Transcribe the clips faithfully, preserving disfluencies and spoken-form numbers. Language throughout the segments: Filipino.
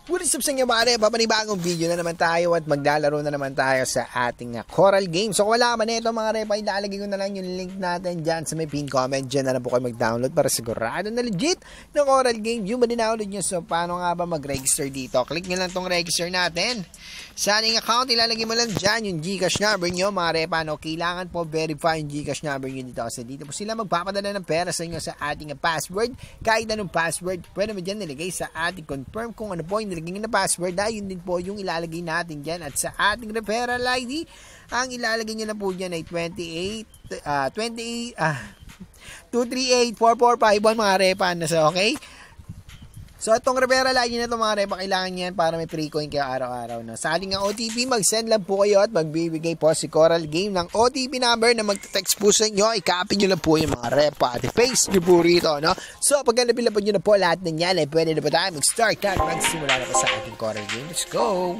What is up sa inyo pare? Papanibagong video na naman tayo at maglalaro na naman tayo sa ating uh, Coral Game. So kung wala ka man ito mga repa, ilalagay ko na lang yung link natin dyan sa may pin comment. Dyan na lang po kayo mag-download para sigurado na legit na Coral Game. Yung ma-download nyo. So paano nga ba mag-register dito? Click nyo lang tong register natin. Sa ating account, ilalagay mo lang dyan yung Gcash number nyo mga repa. No? Kailangan po verify yung Gcash number nyo dito. Kasi dito po sila magpapadala ng pera sa inyo sa ating uh, password. Kahit anong password, pwede mo dyan nilagay sa ating confirm kung ano po yung nilagay na password. Dahil yun din po yung ilalagay natin dyan. At sa ating referral I D, ang ilalagay nyo na po dyan ay twenty-eight, uh, twenty-eight, ah, two three eight, four four five one mga repa. So, okay? So, itong referral I D na ito mga repa, kailangan yan para may free coin kayo araw-araw. No? Sa ating O T P, mag-send lang po kayo at magbibigay po si Coral Game ng O T P number na mag-text po sa inyo. I-copy nyo lang po yung mga repa at i-paste nyo po rito. No? So, pag napilapod nyo na po lahat ng yan, ay pwede na po tayo mag-start at magsimula na po sa ating Coral Game. Let's go!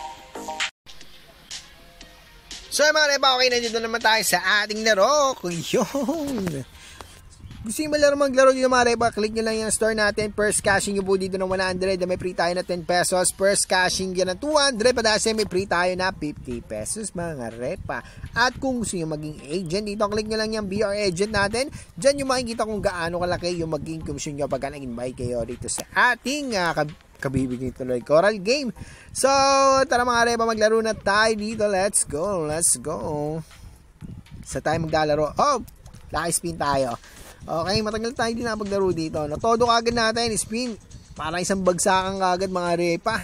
So, mga repa, okay na dito naman tayo sa ating laro. Yun! Gusto nyo malaro maglaro dito mga repa, click nyo lang yung store natin. First cashing nyo po dito ng one hundred, may free tayo na ten pesos. First cashing nyo ng two hundred, padasi may free tayo na fifty pesos mga repa. At kung gusto nyo maging agent, dito click nyo lang yung B R agent natin. Diyan nyo makikita kung gaano kalaki yung maging commission nyo pagka nag-invite kayo dito sa ating uh, kab kabibigyan tuloy Coral Game. So, tara mga repa, maglaro na tayo dito. Let's go, let's go. Sa tayo maglalaro. Oh, lucky spin tayo. Okay, matagal tayo din na paglaro dito. No, todo kagad natin, spin. Parang isang bagsakan kagad mga repa.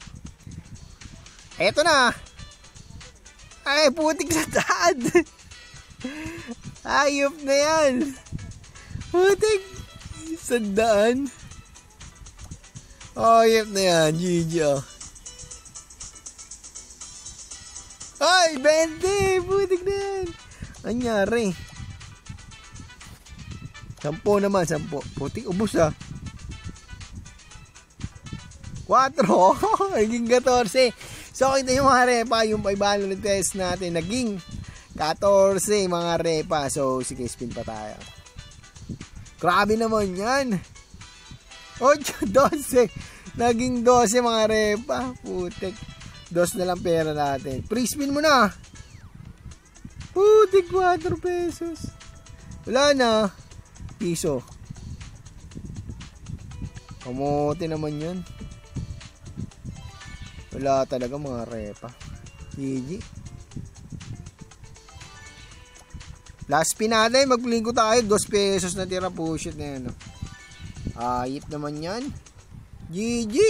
Eto na. Ay, putik sa dad. Ayop na yan. Putik sa daan. Ayop na yan, G G. Ay, twenty. Putik na yan. Anyari. Sampo naman, sampo. Putik, ubus ah. Quatro. Naging fourteen. So, kita yung mga repa, yung five hundred test natin, naging fourteen mga repa. So, sige, spin pa tayo. Grabe naman yan. eight, twelve. Naging twelve mga repa. Putik. Dos na lang pera natin. Pre-spin mo na. Putik, four pesos. Wala na. Piso. Kamote naman yan. Wala talaga mga repa. G G. Last spin natin. Maglingko tayo. two pesos na tira po. Shit na yan. Ayip naman yan. G G.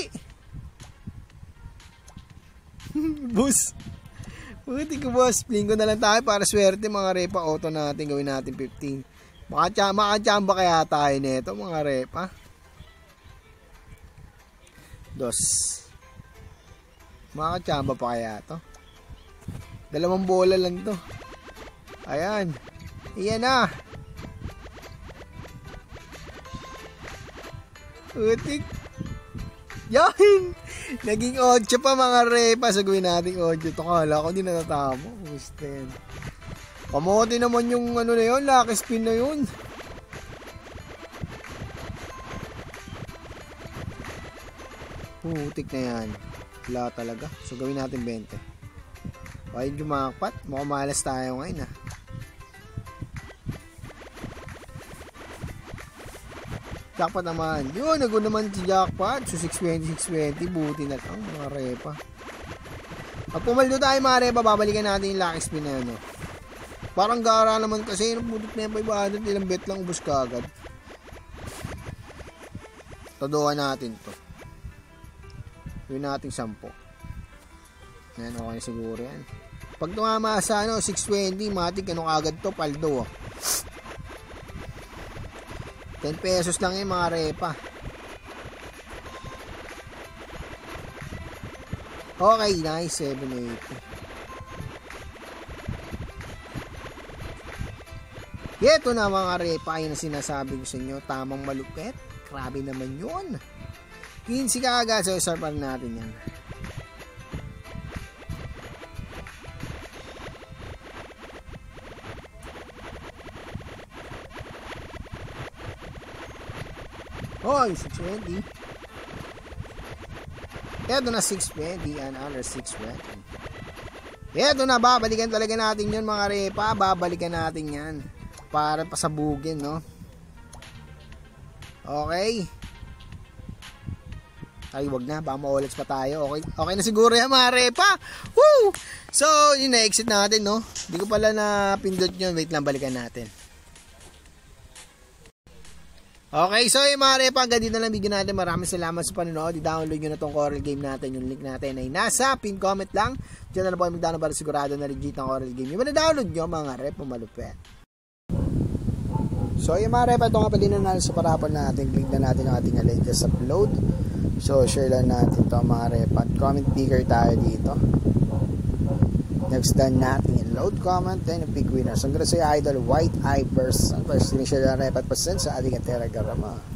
Boss. Puti ko boss. Lingko na lang tayo para swerte mga repa. Auto natin. Gawin natin fifteen. Makachamba kaya tayo nito mga repa. Dos. Makachamba pa kaya to. Dalawang bola lang to. Ayan. Iyan na. Utik. Yan. Naging eight pa mga repa. Sagawin natin eight. Ito kala ko hindi natatamo. Gusto yan. Kamote naman yung ano na yun, lucky spin na yun. Putik na yan. Wala talaga. So gawin natin twenty. Why jumakpat? Mukhang malas tayo ngayon ah. Jackpot naman. Yun, nag naman si jackpot. So six twenty, six twenty. Buti na lang mga repa. Pag pumaldo tayo mga repa, babalikan natin yung lucky spin na yun. Parang gara naman kasi putik na yung five hundred, ilang bet lang ubos ka agad. Todoan natin to. Gawin natin ten. Yan, okay siguro yan. Pag tumama sa ano, six twenty, matik ano agad to, paldo. ten pesos lang yung mga repa. Okay, nice, seven eighty. Ito na mga repa, yun na sinasabi ko sa inyo, tamang malupit. Grabe naman yun. fifteen kagad, so isarpan natin yan. Hoy, six twenty. Eto na six twenty and under six twenty. Eto na, babalikan talaga natin yun mga repa. Babalikan natin yan. Para pasabugin, no? Okay. Ay, wag na. Baka ma-olets pa tayo. Okay, okay na siguro yan mga repa. Woo! So, yun na, exit natin, no? Hindi ko pala na pindot yun. Wait lang, balikan natin. Okay, so yung mga repa, hanggang dito na lang video natin. Maraming salamat sa panonood. I-download nyo na tong Coral Game natin. Yung link natin ay nasa pin comment lang. Diyan na lang po kayo mag-download para sigurado na legit ang Coral Game. Yung na-download nyo, mga repa, malupet. So yung mga repa, ito nga pala na sa parapon natin. Click na natin ang ating latest upload. So share lang natin ito mga repa. Comment picker tayo dito. Next done natin yung load comment and pick winner. So, ang gano'n sa'yo idol, White Eye Person. First, share lang repa at pasend sa ating Telegram.